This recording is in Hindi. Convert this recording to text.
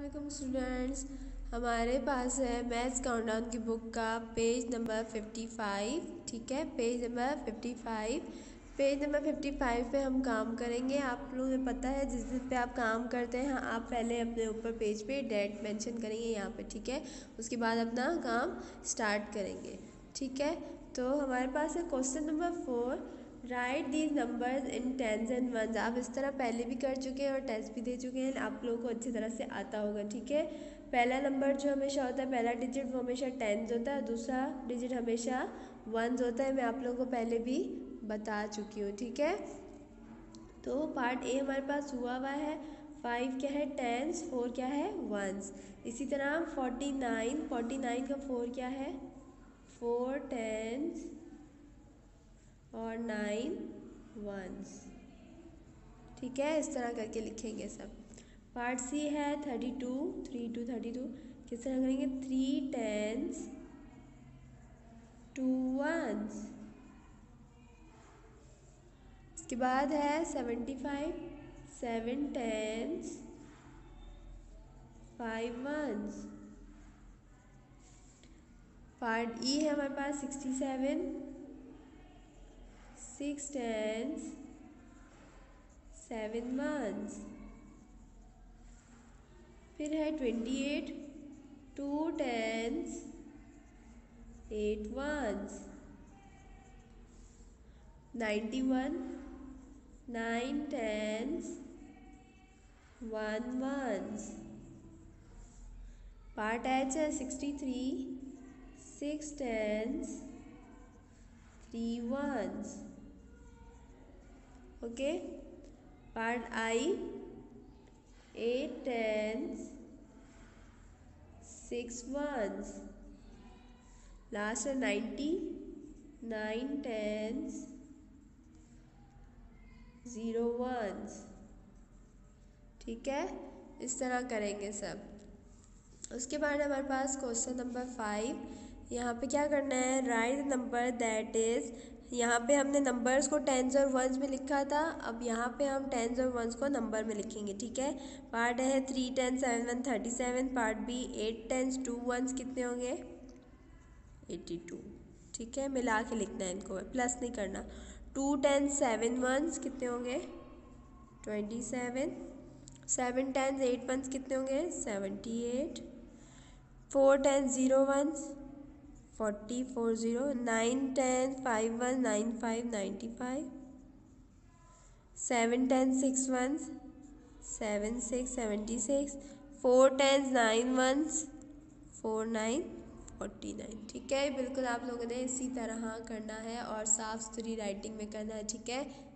अस्सलाम स्टूडेंट्स, हमारे पास है मैथ्स काउंटडाउन की बुक का पेज नंबर 55। ठीक है, पेज नंबर 55। पेज नंबर 55 पे हम काम करेंगे। आप लोगों को पता है जिस दिन पे आप काम करते हैं आप पहले अपने ऊपर पेज पे डेट मेंशन करेंगे यहाँ पे। ठीक है, उसके बाद अपना काम स्टार्ट करेंगे। ठीक है, तो हमारे पास है question number 4, write these numbers in tens and ones. आप इस तरह पहले भी कर चुके हैं और टेस्ट भी दे चुके हैं, आप लोगों को अच्छी तरह से आता होगा। ठीक है, पहला नंबर जो हमेशा होता है, पहला डिजिट वो हमेशा टेंस होता है, दूसरा डिजिट हमेशा वंस होता है। मैं आप लोगों को पहले भी बता चुकी हूँ। ठीक है, तो पार्ट ए हमारे पास हुआ है। 5 क्या है, टेंस। 4 क्या है, वंस। इसी तरह 49 का 4 क्या है, 4 टेंस और 9 वंस। ठीक है, इस तरह करके लिखेंगे सब। पार्ट सी है 32 किस तरह करेंगे, 3 टेंस 2 वंस। इसके बाद है 75, 7 टेंस 5 वंस। पार्ट ई है हमारे पास 67, 6 टेंस 7 वंस। फिर है 28, 2 tens 8 ones. 91, 9 tens 1 ones. Part H है 63, 6 tens 3 ones. Okay, part I 8 tens 6 ones. Last है 90, 9 टेंस 0 वंस। ठीक है, इस तरह करेंगे सब। उसके बाद हमारे पास क्वेश्चन नंबर 5। यहाँ पे क्या करना है, राइट नंबर दैट इज। यहाँ पे हमने नंबर्स को टेंस और वंस में लिखा था, अब यहाँ पे हम टेंस और वंस को नंबर में लिखेंगे। ठीक है, पार्ट है 3 tens 7 1 37। Part B 8 tens 2 ones कितने होंगे, 82। ठीक है, मिला के लिखना है इनको, प्लस नहीं करना। 2 टेंस 7 वंस कितने होंगे, 27। 7 टेंस 8 वंस कितने होंगे, 78। 4 tens 0 ones 40 40। 9 tens 5 ones 9 5 95। 7 tens 6 ones 7 6 76। 4 tens 9 ones 4 9 49। ठीक है, बिल्कुल आप लोगों ने इसी तरह करना है और साफ सुथरी राइटिंग में करना है। ठीक है,